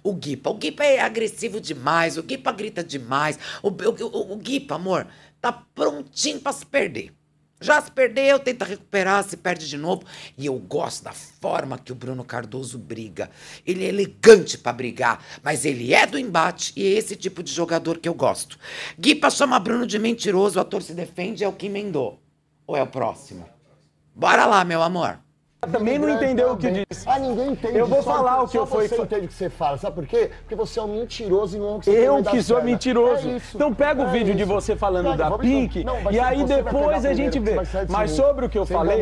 O Guipa é agressivo demais, o Guipa grita demais. O Guipa, amor, tá prontinho pra se perder. Já se perdeu, tenta recuperar, se perde de novo. E eu gosto da forma que o Bruno Cardoso briga. Ele é elegante pra brigar, mas ele é do embate e é esse tipo de jogador que eu gosto. Guipa chama Bruno de mentiroso, o ator se defende, é o Kim Mendô. Ou é o próximo? Bora lá, meu amor. Também não entendeu o que disse. Ah, ninguém entende. Eu vou falar o que eu fui. Você entende o que você fala, sabe por quê? Porque você é um mentiroso e não é o que você Eu que sou mentiroso. Então pega o vídeo de você falando da Pink e aí depois a gente vê. Mas sobre o que eu falei,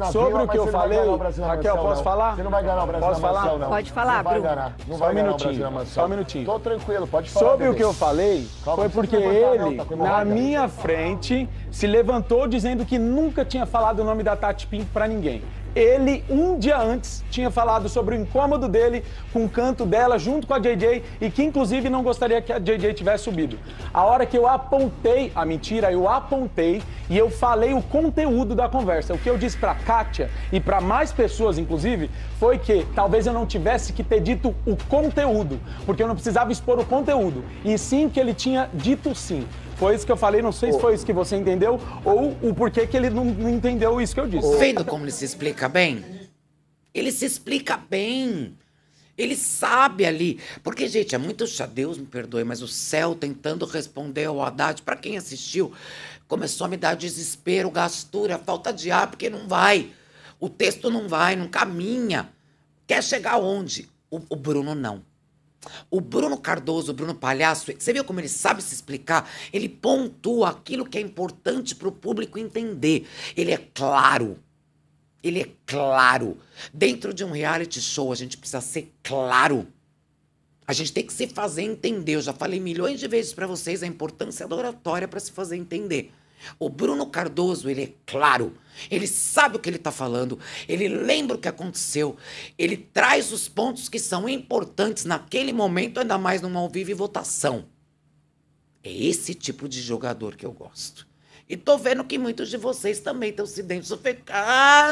Raquel, posso falar? Você não vai ganhar o Brasil Posso falar? não. Pode falar, Bruno. Não vai ganhar o Brasil na mansão. Só um minutinho. Tô tranquilo, pode falar. Sobre o que eu falei, foi porque ele, na minha frente, se levantou dizendo que nunca tinha falado o nome da Tati Pink pra ninguém. Ele, um dia antes, tinha falado sobre o incômodo dele com o canto dela junto com a JJ e que, inclusive, não gostaria que a JJ tivesse subido. A hora que eu apontei a mentira, eu apontei e eu falei o conteúdo da conversa. O que eu disse pra Kátia e pra mais pessoas, inclusive, foi que talvez eu não tivesse que ter dito o conteúdo, porque eu não precisava expor o conteúdo, e sim que ele tinha dito sim. Foi isso que eu falei, não sei se foi isso que você entendeu ou o porquê que ele não entendeu isso que eu disse. Vendo como ele se explica bem? Ele se explica bem. Ele sabe ali. Porque, gente, é muito chato. Deus me perdoe, mas o céu tentando responder ao Haddad, pra quem assistiu, começou a me dar desespero, gastura, falta de ar, porque não vai. O texto não vai, não caminha. Quer chegar onde? O Bruno não. O Bruno Cardoso, o Bruno Palhaço, você viu como ele sabe se explicar? Ele pontua aquilo que é importante para o público entender. Ele é claro. Ele é claro. Dentro de um reality show, a gente precisa ser claro. A gente tem que se fazer entender. Eu já falei milhões de vezes para vocês a importância da oratória para se fazer entender. O Bruno Cardoso, ele é claro, ele sabe o que ele está falando, ele lembra o que aconteceu, ele traz os pontos que são importantes naquele momento, ainda mais numa ao vivo e votação. É esse tipo de jogador que eu gosto. E tô vendo que muitos de vocês também estão se identificando.